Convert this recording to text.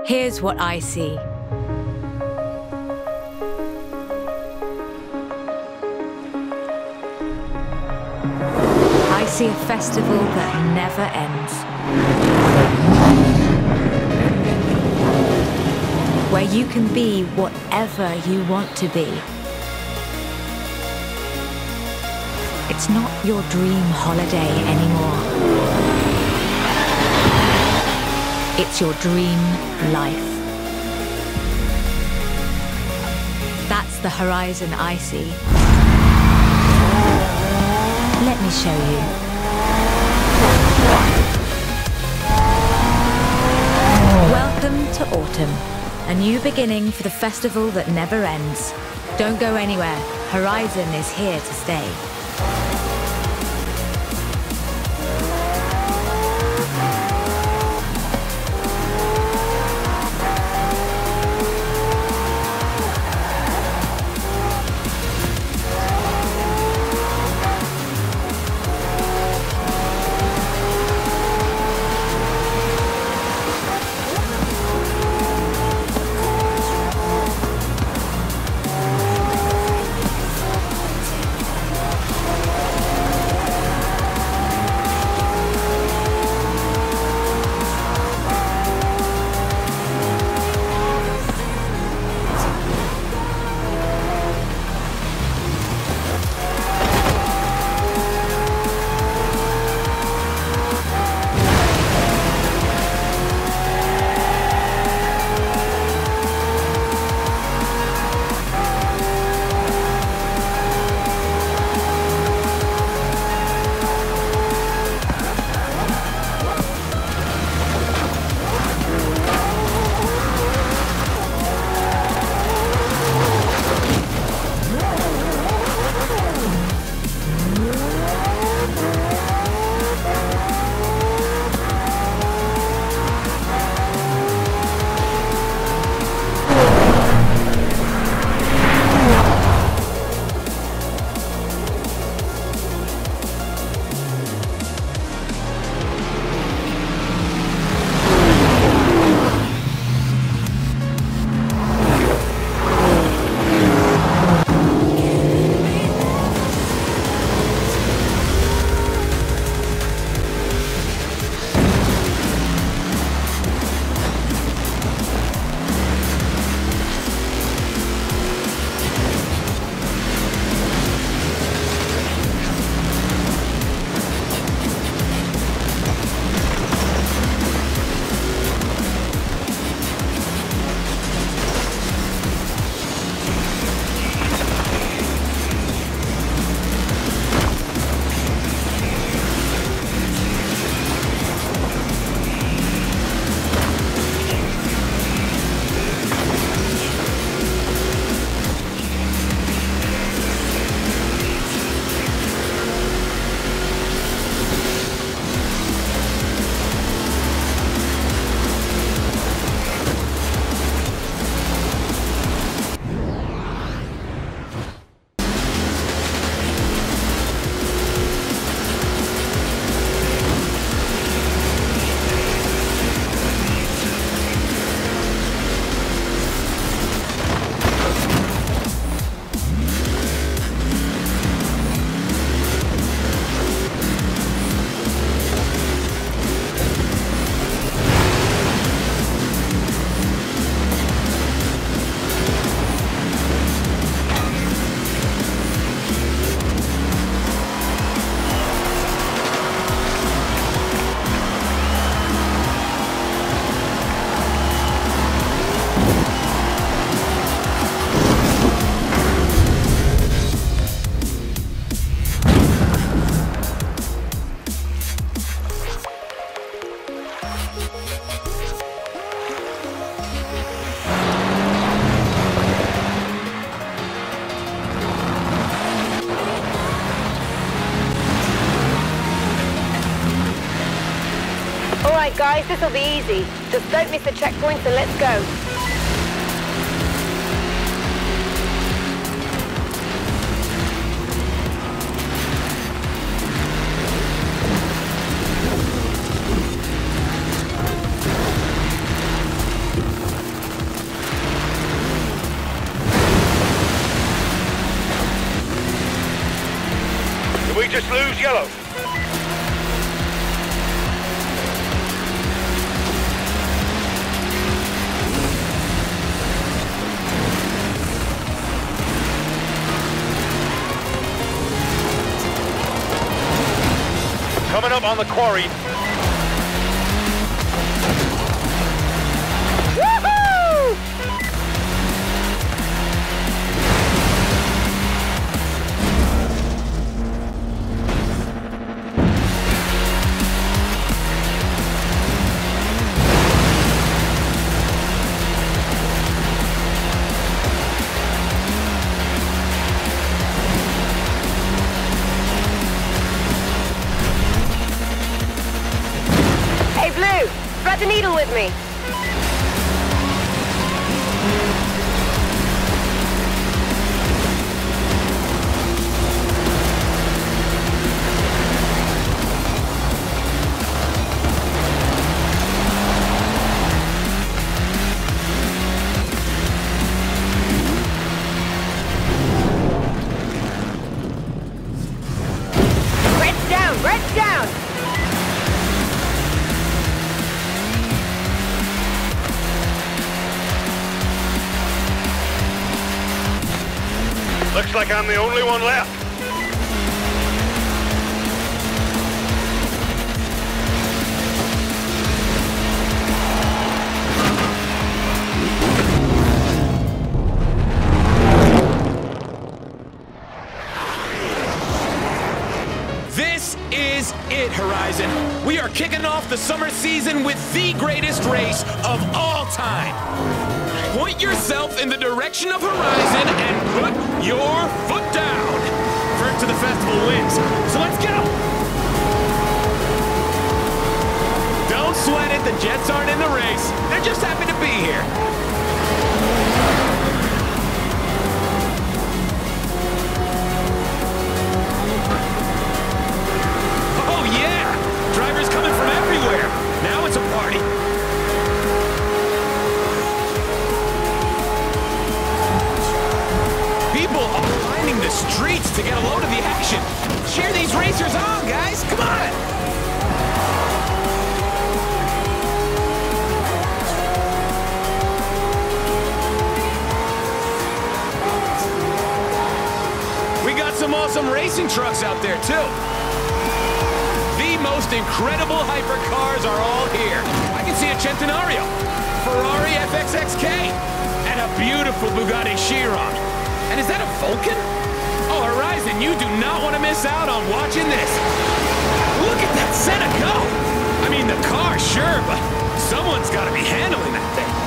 Here's what I see. I see a festival that never ends. Where you can be whatever you want to be. It's not your dream holiday anymore. It's your dream life. That's the horizon I see. Let me show you. Welcome to autumn. A new beginning for the festival that never ends. Don't go anywhere. Horizon is here to stay. Alright guys, this'll be easy. Just don't miss the checkpoints and let's go. Just lose yellow. Coming up on the quarry. Woohoo! Hey, Blue, thread the needle with me. Red's down, red's down. Looks like I'm the only one left. This is it, Horizon. We are kicking off the summer season with the greatest race of all time. Point yourself in the direction of Horizon and put your foot down. First to the festival wins, so let's go! Don't sweat it, the Jets aren't in the race. They're just happy to be here. Oh yeah! Drivers coming from everywhere. Now it's a party. People are lining the streets to get a load of the action. Cheer these racers on, guys! Come on! We got some awesome racing trucks out there, too. The most incredible hypercars are all here. I can see a Centenario, Ferrari FXXK, and a beautiful Bugatti Chiron. And is that a Vulcan? Oh, Horizon, you do not want to miss out on watching this. Look at that Senna go! I mean, the car, sure, but someone's got to be handling that thing.